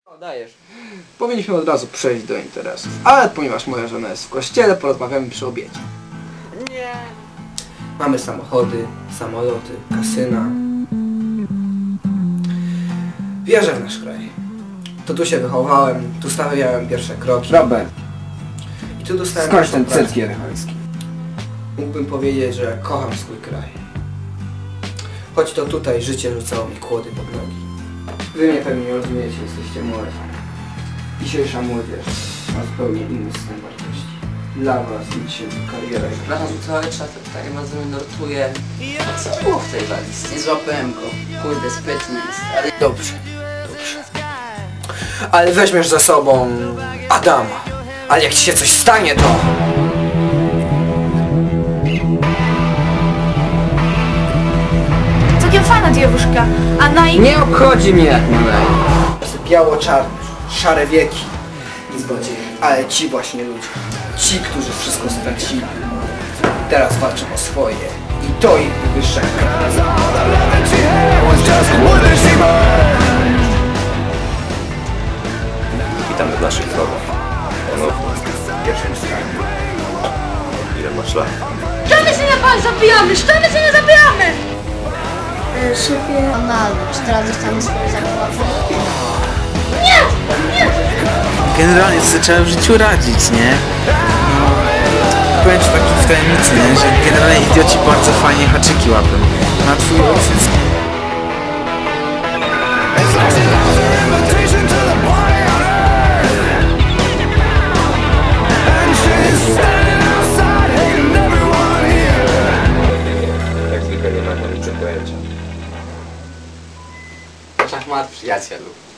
O, dajesz. Powinniśmy od razu przejść do interesów. Ale ponieważ moja żona jest w kościele, porozmawiamy przy obiedzie. Nie. Mamy samochody, samoloty, kasyna. Wierzę w nasz kraj. To tu się wychowałem, tu stawiałem pierwsze kroki. Robert, I tu dostałem skończ ten pierwszą pracę. cycki erychański. Mógłbym powiedzieć, że kocham swój kraj. Choć to tutaj życie rzucało mi kłody pod nogi. Wy mnie pewnie nie rozumiecie, jesteście młodzi. Dzisiejsza młodzież ma zupełnie inny system wartości. Dla was liczy się kariera i Przepraszam, cały czas tutaj mazurem nurtuje. A co było w tej walizce? Nie złapałem go. Kurde, sprytny jest. Ale Dobrze, dobrze. Ale weźmiesz ze sobą Adama. Ale jak ci się coś stanie, to... Całkiem fajna dziewuszka, a na imię... Nie obchodzi mnie jak malej. Biało-czarne, szare wieki. Nic bardziej. Ale ci właśnie ludzie. Ci, którzy wszystko stracili. Teraz walczą o swoje. I to ich wywyższa. Witamy w naszych drogach. Ponownie. Pierwszym stanie. Ile masz lat? Szczerze się nie zabijamy! Szczerze się nie zabijamy! Szybie analny, czy teraz dostanę swoje zakłady? Generalnie to zacząłem w życiu radzić, nie? No, powiem ci taki w tajemnicy, nie? Że generalnie idioci bardzo fajnie haczyki łapią. Na twój ojciec... Jak zwykle nie mam o niczym pojęcia. Szachmat, przyjacielu.